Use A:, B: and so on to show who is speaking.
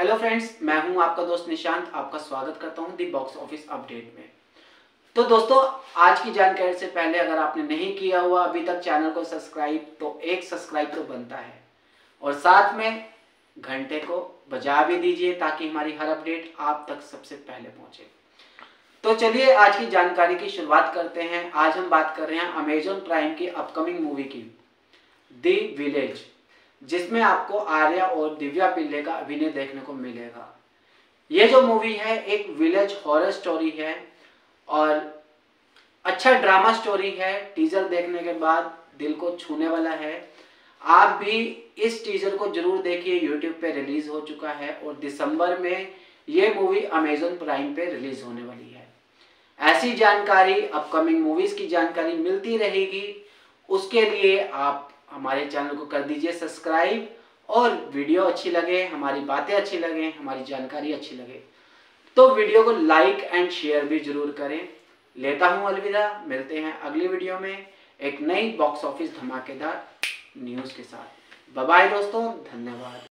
A: Hello friends, मैं हूं आपका दोस्त निशांत। आपका स्वागत करता हूं दी बॉक्स ऑफिस अपडेट में। तो दोस्तों, आज की जानकारी से पहले अगर आपने नहीं किया हुआ अभी तक चैनल को सब्सक्राइब, तो एक सब्सक्राइब तो बनता है और साथ में घंटे को बजा भी दीजिए ताकि हमारी हर अपडेट आप तक सबसे पहले पहुंचे। तो चलिए आज की जानकारी की शुरुआत करते हैं। आज हम बात कर रहे हैं अमेजॉन प्राइम की अपकमिंग मूवी की दी विलेज, जिसमें आपको आर्या और दिव्या पिल्ले का अभिनय देखने को मिलेगा। ये जो मूवी है एक विलेज हॉरर स्टोरी है और अच्छा ड्रामा स्टोरी है। टीजर देखने के बाद दिल को छूने वाला है। आप भी इस टीजर को जरूर देखिए। यूट्यूब पे रिलीज हो चुका है और दिसंबर में ये मूवी अमेजॉन प्राइम पे रिलीज होने वाली है। ऐसी जानकारी, अपकमिंग मूवीज की जानकारी मिलती रहेगी। उसके लिए आप हमारे चैनल को कर दीजिए सब्सक्राइब, और वीडियो अच्छी लगे, हमारी बातें अच्छी लगे, हमारी जानकारी अच्छी लगे तो वीडियो को लाइक एंड शेयर भी जरूर करें। लेता हूं अलविदा। मिलते हैं अगली वीडियो में एक नई बॉक्स ऑफिस धमाकेदार न्यूज़ के साथ। बाय बाय दोस्तों, धन्यवाद।